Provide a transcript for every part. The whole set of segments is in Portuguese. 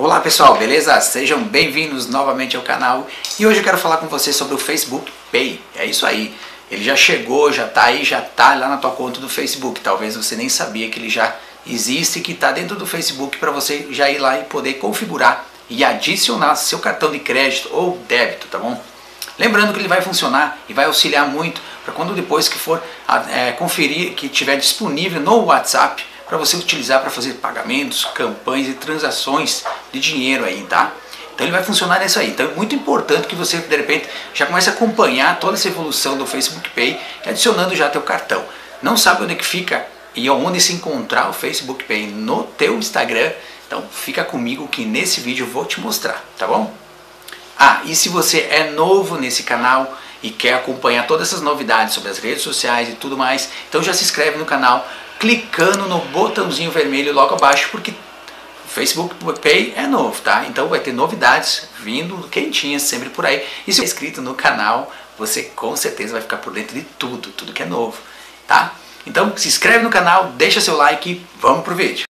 Olá pessoal, beleza? Sejam bem-vindos novamente ao canal e hoje eu quero falar com você sobre o Facebook Pay. É isso aí, ele já chegou, já tá aí, já tá lá na tua conta do Facebook. Talvez você nem sabia que ele já existe, que está dentro do Facebook para você já ir lá e poder configurar e adicionar seu cartão de crédito ou débito, tá bom? Lembrando que ele vai funcionar e vai auxiliar muito para quando depois que for conferir, que estiver disponível no WhatsApp, para você utilizar para fazer pagamentos, campanhas e transações de dinheiro aí, tá? Então ele vai funcionar nisso aí. Então é muito importante que você de repente já comece a acompanhar toda essa evolução do Facebook Pay, adicionando já teu cartão. Não sabe onde é que fica e onde se encontrar o Facebook Pay no teu Instagram? Então fica comigo que nesse vídeo eu vou te mostrar, tá bom? Ah, e se você é novo nesse canal e quer acompanhar todas essas novidades sobre as redes sociais e tudo mais, então já se inscreve no canal clicando no botãozinho vermelho logo abaixo, porque o Facebook Pay é novo, tá? Então vai ter novidades vindo quentinhas sempre por aí. E se você é inscrito no canal, você com certeza vai ficar por dentro de tudo que é novo, tá? Então se inscreve no canal, deixa seu like e vamos pro vídeo.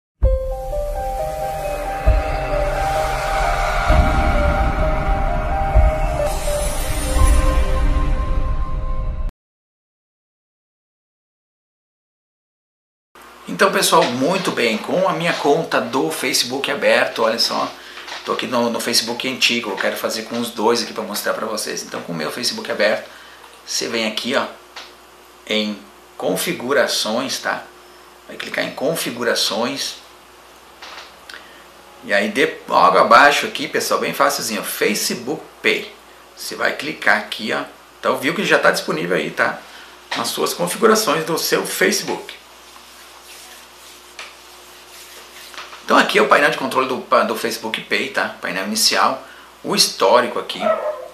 Então pessoal, muito bem, com a minha conta do Facebook aberto, olha só, estou aqui no Facebook antigo, eu quero fazer com os dois aqui para mostrar para vocês. Então com o meu Facebook aberto, você vem aqui ó, em configurações, tá? Vai clicar em configurações, e aí logo abaixo aqui pessoal, bem facilzinho, Facebook Pay, você vai clicar aqui ó, então viu que já está disponível aí, tá? Nas suas configurações do seu Facebook. Então aqui é o painel de controle do Facebook Pay, tá? Painel inicial, o histórico aqui,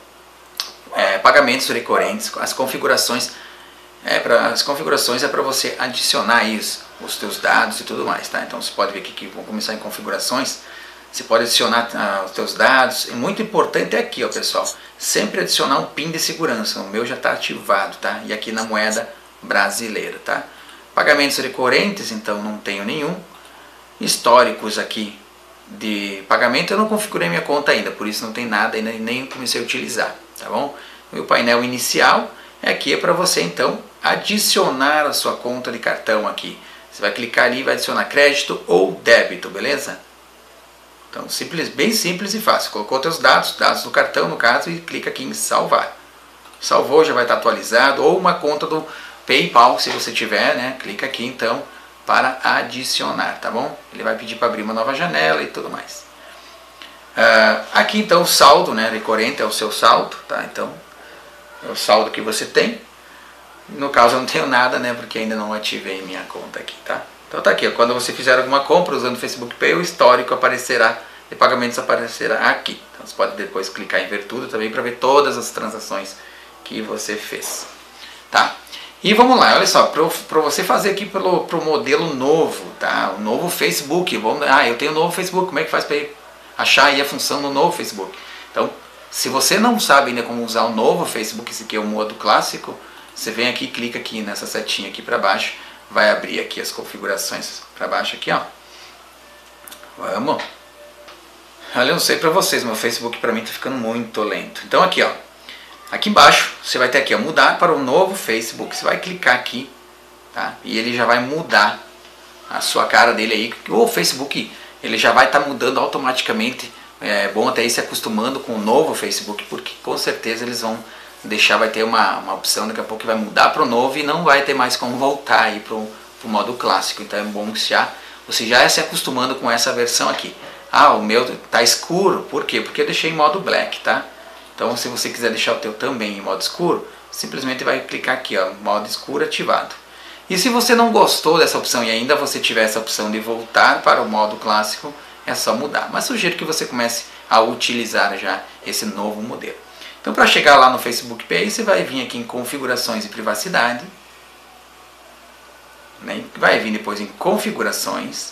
pagamentos recorrentes, as configurações é para você adicionar aí os teus dados e tudo mais, tá? Então você pode ver aqui que vamos começar em configurações, você pode adicionar os teus dados. E muito importante é aqui, ó pessoal, sempre adicionar um PIN de segurança. O meu já está ativado, tá? E aqui na moeda brasileira, tá? Pagamentos recorrentes, então não tenho nenhum. Históricos aqui de pagamento, eu não configurei minha conta ainda, por isso não tem nada ainda, nem comecei a utilizar, tá bom? O painel inicial aqui é para você então adicionar a sua conta de cartão aqui. Você vai clicar ali e vai adicionar crédito ou débito, beleza? Então simples, bem simples e fácil. Colocou seus dados do cartão no caso e clica aqui em salvar. Salvou, já vai estar atualizado, ou uma conta do PayPal se você tiver, né? Clica aqui então para adicionar, tá bom? Ele vai pedir para abrir uma nova janela e tudo mais. Aqui então o saldo, né, recorrente é o seu saldo, tá? Então é o saldo que você tem. No caso eu não tenho nada, né, porque ainda não ativei minha conta aqui, tá? Então tá aqui, ó, quando você fizer alguma compra usando o Facebook Pay, o histórico aparecerá, de pagamentos aparecerá aqui. Então você pode depois clicar em ver tudo também para ver todas as transações que você fez, tá? E vamos lá, olha só, para você fazer aqui pro modelo novo, tá? O novo Facebook, eu tenho um novo Facebook, como é que faz para achar aí a função no novo Facebook? Então, se você não sabe ainda como usar o novo Facebook, esse aqui é o modo clássico, você vem aqui, clica aqui nessa setinha aqui para baixo, vai abrir aqui as configurações para baixo aqui, ó. Vamos. Olha, eu não sei para vocês, mas o Facebook para mim tá ficando muito lento. Então aqui, ó. Aqui embaixo você vai ter aqui, ó, mudar para o novo Facebook. Você vai clicar aqui, tá? E ele já vai mudar a sua cara dele aí. O Facebook ele já vai estar mudando automaticamente. É bom até ir se acostumando com o novo Facebook, porque com certeza eles vão deixar, vai ter uma opção daqui a pouco que vai mudar para o novo e não vai ter mais como voltar aí para o modo clássico. Então é bom que você já é se acostumando com essa versão aqui. Ah, o meu tá escuro, por quê? Porque eu deixei em modo black, tá? Então se você quiser deixar o teu também em modo escuro, simplesmente vai clicar aqui, ó, modo escuro ativado. E se você não gostou dessa opção e ainda você tiver essa opção de voltar para o modo clássico, é só mudar. Mas sugiro que você comece a utilizar já esse novo modelo. Então para chegar lá no Facebook Pay, você vai vir aqui em configurações e privacidade, né? Vai vir depois em configurações.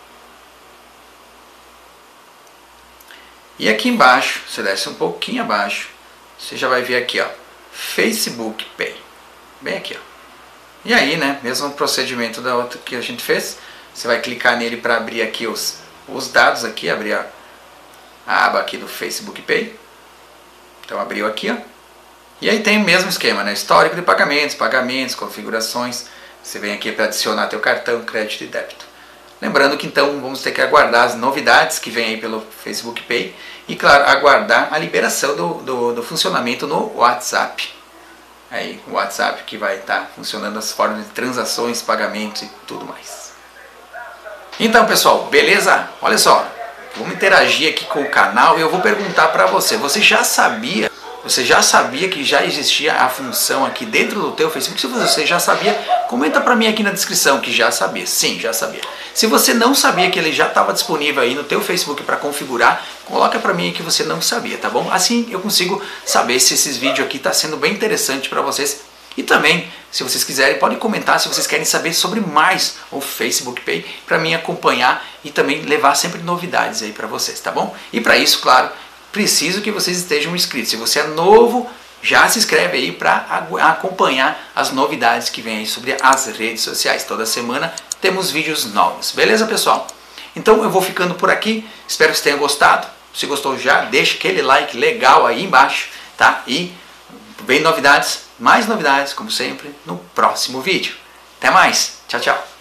E aqui embaixo, você desce um pouquinho abaixo, você já vai ver aqui, ó, Facebook Pay. Bem aqui, ó. E aí, né, mesmo procedimento da outra que a gente fez, você vai clicar nele para abrir aqui os dados aqui, abrir a aba aqui do Facebook Pay. Então abriu aqui, ó. E aí tem o mesmo esquema, né? Histórico de pagamentos, configurações. Você vem aqui para adicionar teu cartão, crédito e débito. Lembrando que então vamos ter que aguardar as novidades que vem aí pelo Facebook Pay e, claro, aguardar a liberação do funcionamento no WhatsApp. Aí o WhatsApp que vai estar funcionando as formas de transações, pagamentos e tudo mais. Então, pessoal, beleza? Olha só, vamos interagir aqui com o canal e eu vou perguntar para você. Você já sabia que já existia a função aqui dentro do teu Facebook? Se você já sabia, comenta para mim aqui na descrição que já sabia. Sim, já sabia. Se você não sabia que ele já estava disponível aí no teu Facebook para configurar, coloca para mim que você não sabia, tá bom? Assim eu consigo saber se esses vídeos aqui tá sendo bem interessante para vocês. E também, se vocês quiserem, podem comentar se vocês querem saber sobre mais o Facebook Pay para mim acompanhar e também levar sempre novidades aí para vocês, tá bom? E para isso, claro, preciso que vocês estejam inscritos. Se você é novo, já se inscreve aí para acompanhar as novidades que vem aí sobre as redes sociais. Toda semana temos vídeos novos. Beleza, pessoal? Então eu vou ficando por aqui. Espero que você tenha gostado. Se gostou, já deixa aquele like legal aí embaixo, tá? E vem novidades, mais novidades, como sempre, no próximo vídeo. Até mais. Tchau, tchau.